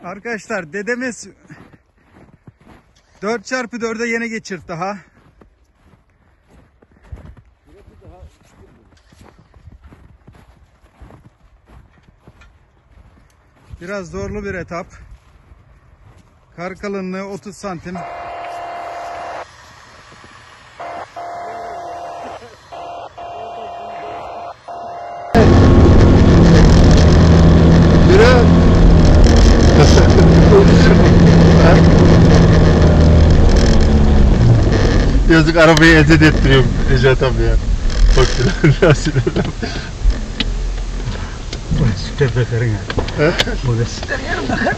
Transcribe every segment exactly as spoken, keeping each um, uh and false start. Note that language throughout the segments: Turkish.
Arkadaşlar dedemiz dört çarpı dörde yeni geçirdi daha. Biraz zorlu bir etap. Kar kalınlığı otuz santim. Yazık, arabayı ezet ettiriyorum Necat abi ya. Bak nasıl Bu da süper bakarın ya. Bu da süper yarım bakar.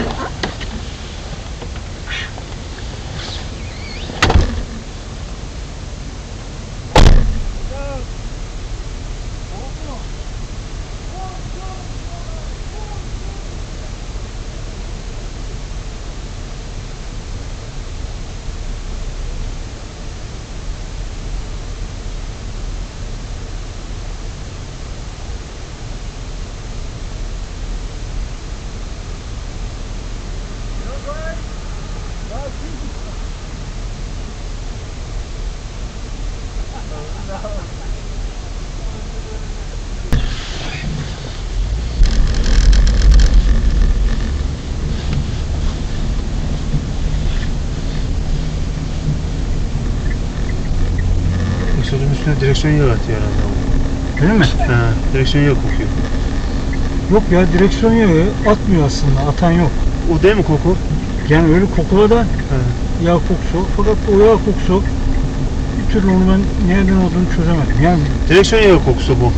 Sözün üstüne direksiyon yağı atıyor herhalde. Değil mi? He, direksiyon yağı kokuyor. Yok ya, direksiyon yağı atmıyor aslında, atan yok. O değil mi koku? Yani öyle kokula da He. yağ kokusu, fakat o yağ kokusu bir türlü onu ben nereden olduğunu çözemedim. Yani Direksiyon yağı kokusu bu.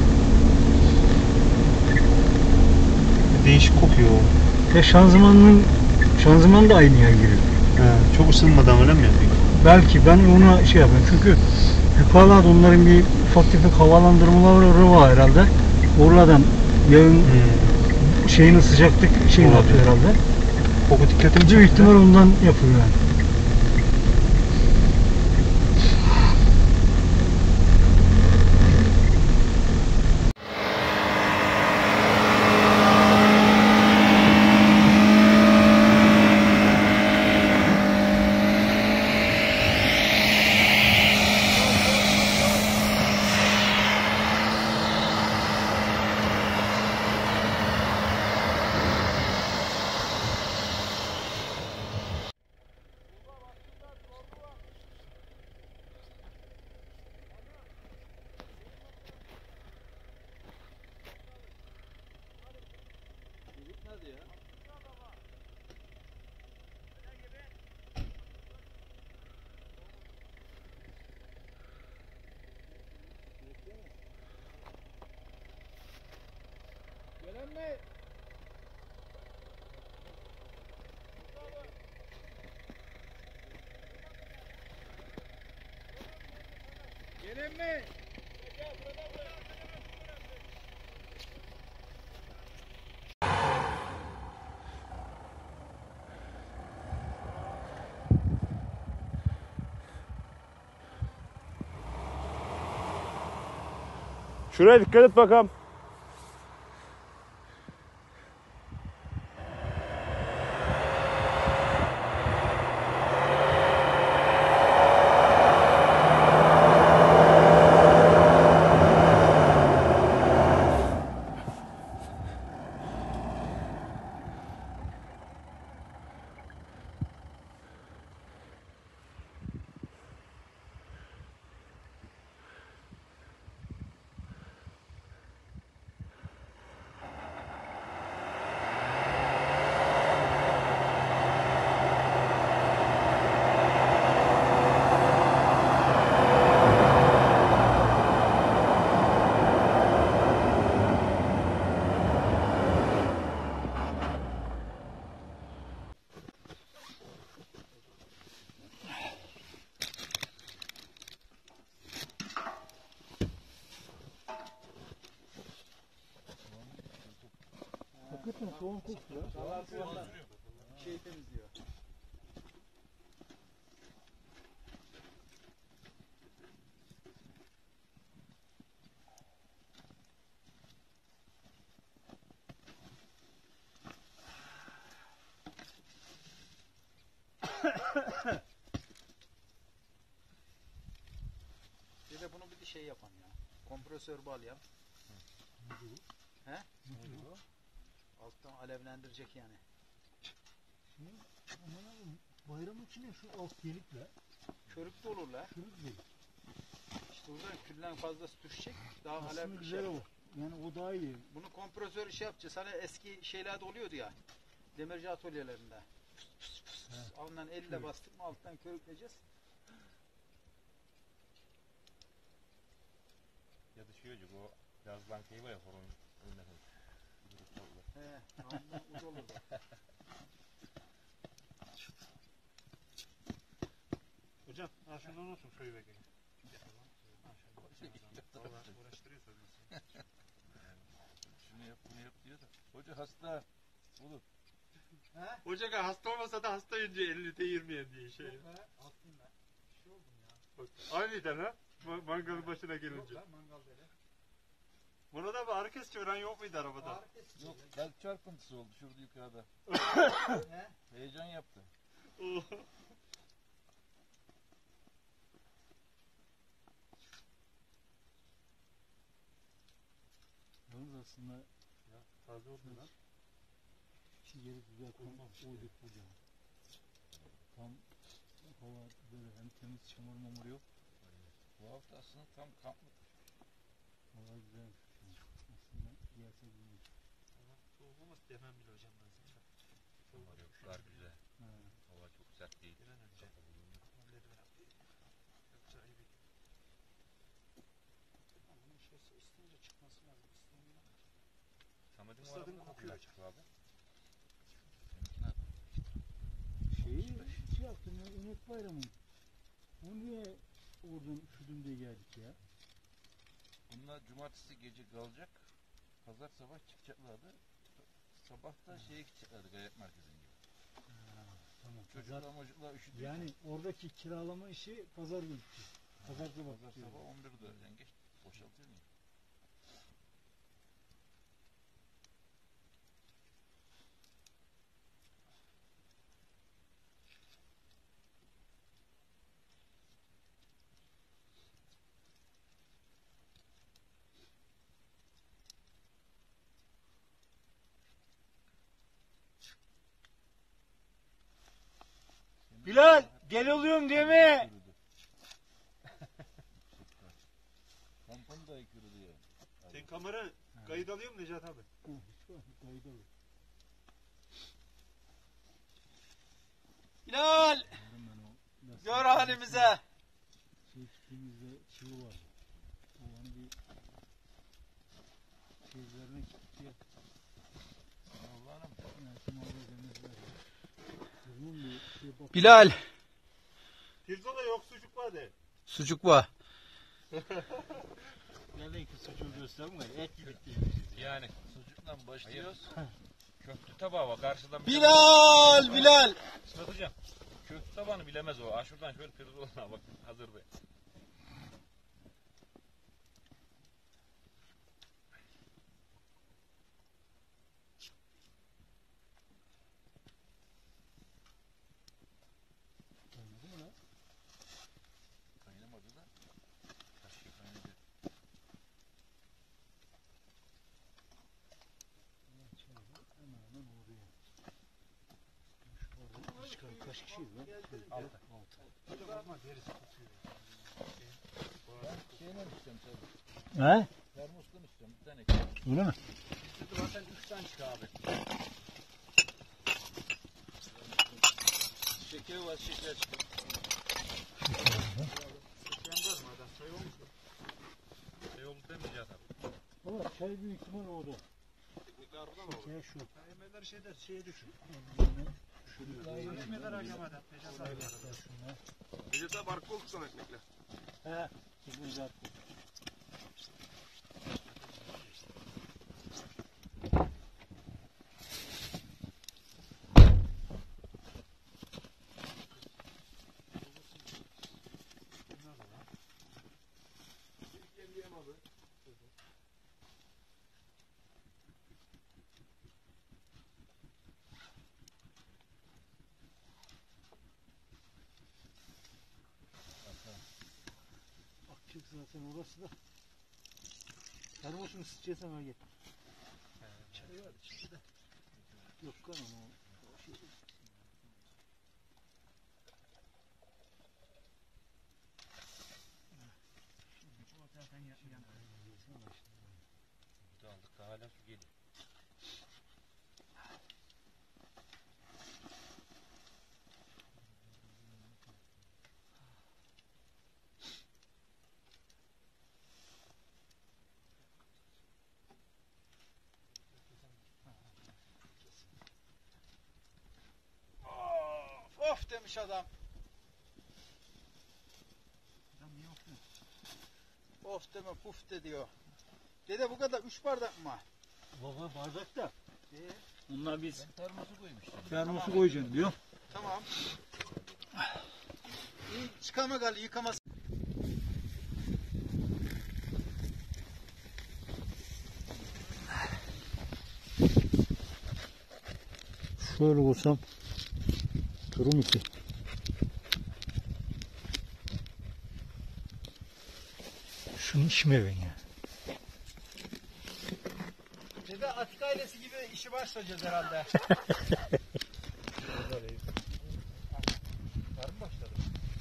Değişik kokuyor o. ya şanzımanın şanzıman da aynı yağ giriyor. He, çok ısınmadan öyle mi yapıyor? Belki ben ona şey yapıyorum çünkü yukarılarda onların bir ufak tefek havalandırmaları var herhalde. Oradan yağın Hmm. şeyini, sıcaklık şeyini Olabilir. atıyor herhalde. Koku dikkatimi çekti. Büyük ihtimal ondan yapıyor yani. Gelin mi? Şuraya dikkat et bakalım. Hakikaten soğuk kokuyor. Şey temizliyor. Bir de bunu bir de şey yapan ya. Kompresör bağlayan. He? Alttan alevlendirecek yani. Aman abim bayram içine şu alt delikle. Körük de olur la. Çürük delik. İşte oradan külden fazlası düşecek. Daha Aslında alev güzel şey. o. Yani o daha iyi. Bunu kompresör şey yapacağız. Hani eski şeylerde oluyordu ya. Demirci atölyelerinde. Pıs pıs pıs. Ondan elle bastık mı alttan körükleyeceğiz. Ya da şey olacak o yazılan şey var ya horonun önüne koyup. He, ondan ucu olur. Hocam, ha şundan olsun şöyle bekleyin. Valla uğraştırıyor söylüyorsun. Şunu yap, bunu yap diyor da. Hoca hasta. Olur. He? Hoca hasta olmasa da hastayınca elini değirmeyen diye şey. Yok be, hastayım ben. Bir şey oldum ya. Bak, aniden ha? Ma- Mangalın başına Yok gelince. lan mangal dedi. Buna da bir ağrı kesici veren yok muydu arabada? Ağrı kesici. Yok, kalp çarpıntısı oldu şurada yukarıda. He? Heyecan yaptı. Yalnız aslında Ya, taze oldu lan. şu yeri güzel koymamış. Oyduk burada. Tam hava böyle hem temiz çamur mamur yok. Bu hafta aslında tam kamplık. Hava güzelmiş. Aslında gelse güzel. Ama soğuk olmaz demem bile hocam ben sana. Hava yok, kar güzel. Ha. Hava çok sert değil. Bir an önce. Onları ben yapayım. Yoksa ayıp ediyor. Bunun şeysi isteyince çıkması lazım. İsteyince. Samet'in Isladın arabada kokuyor. nasıl çıktı abi? Benimkine at. Şeyi şey yaptım ya Ümit Bayram'ın. O niye oradan üşüdüm diye geldik ya? Bunlar cumartesi gece kalacak. Pazar sabah çıkacaklardı. Sabah da şeye gideceklerdi Gayet Merkezi'ne gibi. Tamam. Çocuklar Pazar, mocuklar üşüdü. yani oradaki kiralama işi pazar günü. Pazar sabah. Pazar bitiyor. sabah on birde. Yani geç boşaltıyor muyum? Bilal gel oluyorum değil mi? Tampon da yıkıyordu ya. Sen kamera kayıt alıyor musun Necat abi? Kaydalı. Bilal! Gör halimize! Şey gittiğimizde çivi vardı. O hani bir şey üzerine gitti ya. Allah'ım. Yani şimdi orada denizler. Bunun bir şey bak. Bilal! Pirzola yok sucuk var de. Sucuk var. Nereden ki sucuğu gösterme et gibi. Yani sucuktan başlıyoruz. Köftü tabağı var karşıdan. Bilal! Bilal! İsmet hocam. Köftü tabağını bilemez o. Ha şuradan şöyle pirzolana bak hazır be. Kaynamadı da. Kaşığı kaynadı. Hemen hemen oraya. Şu arada kaç, kaç kişiyiz lan? Altı. Hocam olmaz derisi tutuyor. Ben şeyden istiyorum tabii. He? Termostan istiyorum bir tane. Öyle mi? Bizde de zaten üç tane çıktı abi. Şekeri var şeker çıktı. Sıçrayan var mı adam? Çay olmuş mu? Şey oldu değil mi Cihat abi? Ama çay büyük ihtimal orada. Teknikler burada mı olur? Çay şu. Emeller şeyde şeye düşün. Şurada. Ekmekler harcamadan. Necat abi. Şunlar. Necat abi arka oldu sana ekmekler. He. Bizim zaten. zaten orası da. Termosunu ısıtacaksan öyle git. Çay var içinde de. Yok kanım o. o şey. O zaten yan yan. Bir de aldık da hala su geliyor. Of, of demiş adam. Adam niye okuyor? Of deme puf de diyor. Dede bu kadar üç bardak mı? Baba bardak da. Ee, Bunlar biz Termosu koymuştum. termosu Tamam. koyacaksın diyor. tamam. İyi çıkama gal yıkaması. Şöyle olsam durur mu ki? Şunu içme ben ya. Dede Atik ailesi gibi işi başlayacağız herhalde. Var mı başladı?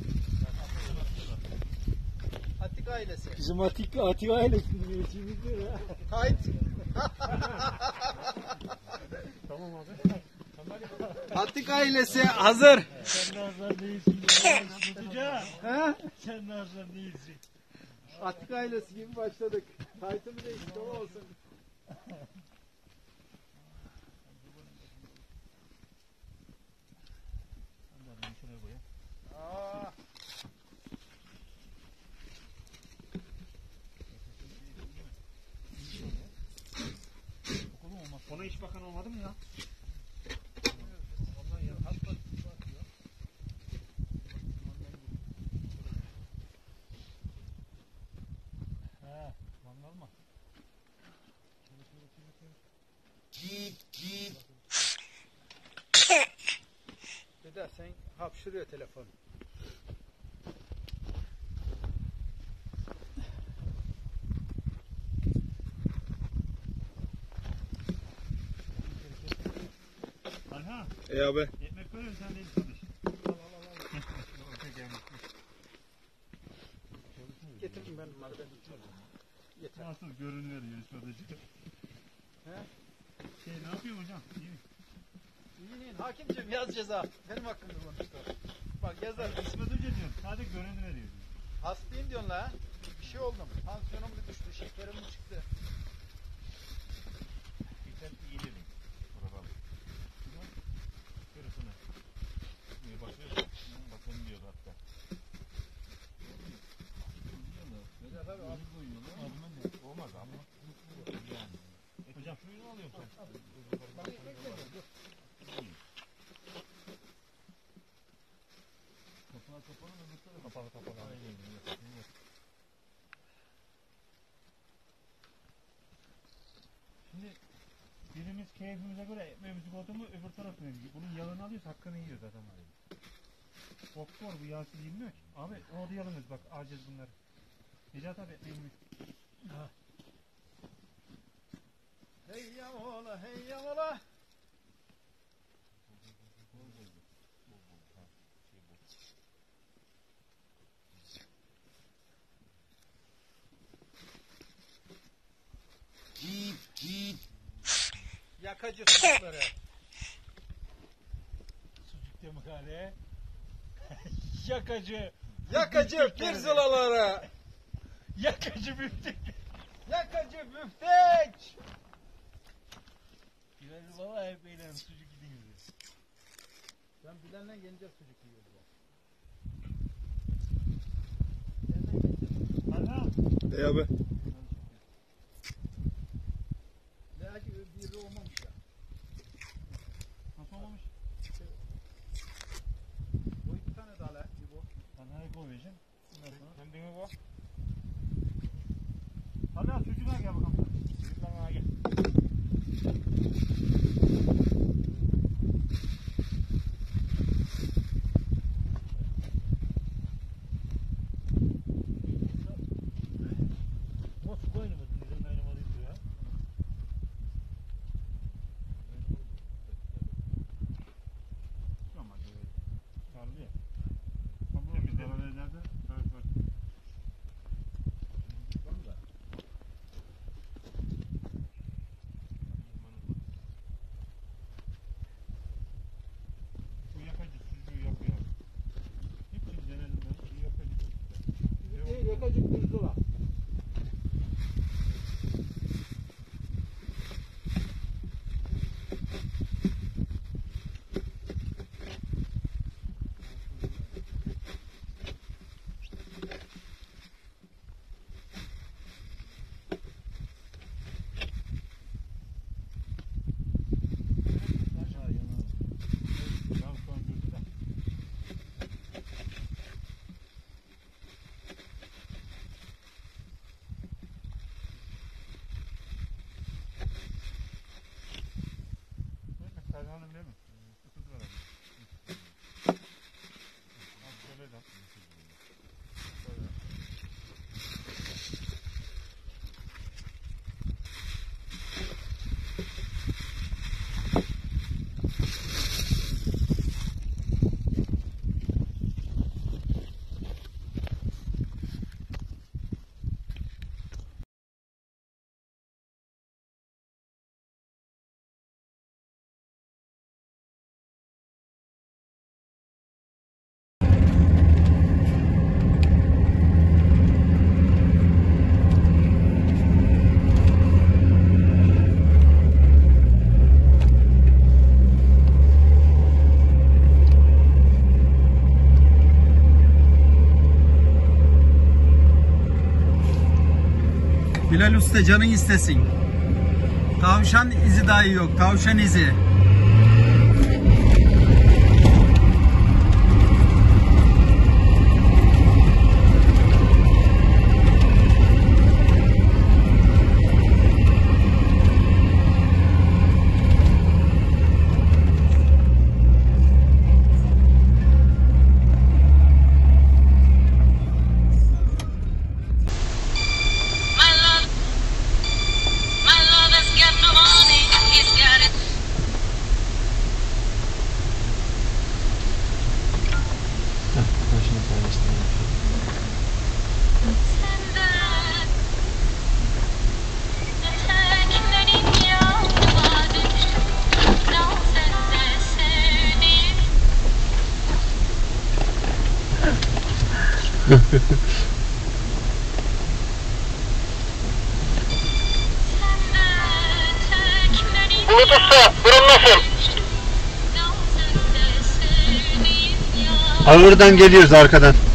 Atik ailesi. Bizim Atik, Atik ailesinin üyesiyimizdir ya. Kayıt. Tamam abi. Atik ailesi hazır. Sen nazar değilsin. Tutacağım. He? Sen nazar değilsin. Atik ailesi gibi başladık. Kayıtımı değişti o olsun. Aa. Ona hiç bakan olmadı mı ya? He, mangal mı? Dede sen hapşırıyor telefon. Alha, E abi. ekmek koyuyor sen de çalış. Al al al al. Orta gelmiş. Getirdim ben bunları ben yeter. Nasıl görünüyor yarışmadacı? He? Şey ne yapıyor hocam? İyi mi? İyi değil. Hakimciğim yaz ceza. Benim hakkımda konuştu. Bak yazar. İsmet Hoca diyorum. Sadece görünü veriyor. Hastayım diyorsun la. Bir şey oldum. Tansiyonum bir düştü. Şekerim mi çıktı? Geçen iyi dedim. Buradan. Yarısını. Niye bakıyorsun? Bakın diyor hatta. Ya tabii abi. Olmaz ama. Yani. Hocam suyunu mu alıyorsun sen? Bana ekmek ver. Dur. Kapağı kapalı mı? Kapalı kapalı. Aynen. Şimdi birimiz keyfimize göre ekmeğimizi koydu mu öbür taraf ne diyor? Bunun yağını alıyoruz hakkını yiyoruz adam abi. Boktor bu yağsız yenmiyor ki. Abi orada yalınız bak alacağız bunları. Necat abi ekmeğini. Ha. Hey yamola hey yamola. Yakacı sucukları. Sucuk demek Yakacı. Yakacı pirzolaları. Yakacı büftek. Yakacı büftek. Güvenli valla hep eğlenim sucuk gidiyoruz. Ben bilenle gelince sucuk yiyordu. Ana. E abi. Belki bir olmamış ya. Nasıl olmamış? O iki tane daha la. Bir bu. Anayı koyacağım. Ondan sonra. Kendini bu. Hala sucuğa gel bakalım. Sucuklarına gel. Hanım değil mi? Sıkıntı var abi. Al şöyle de. Böyle. Bilal Usta canın istesin. Tavşan izi dahi yok. Tavşan izi. Bulut Usta, durum nasıl? Ağırdan geliyoruz arkadan.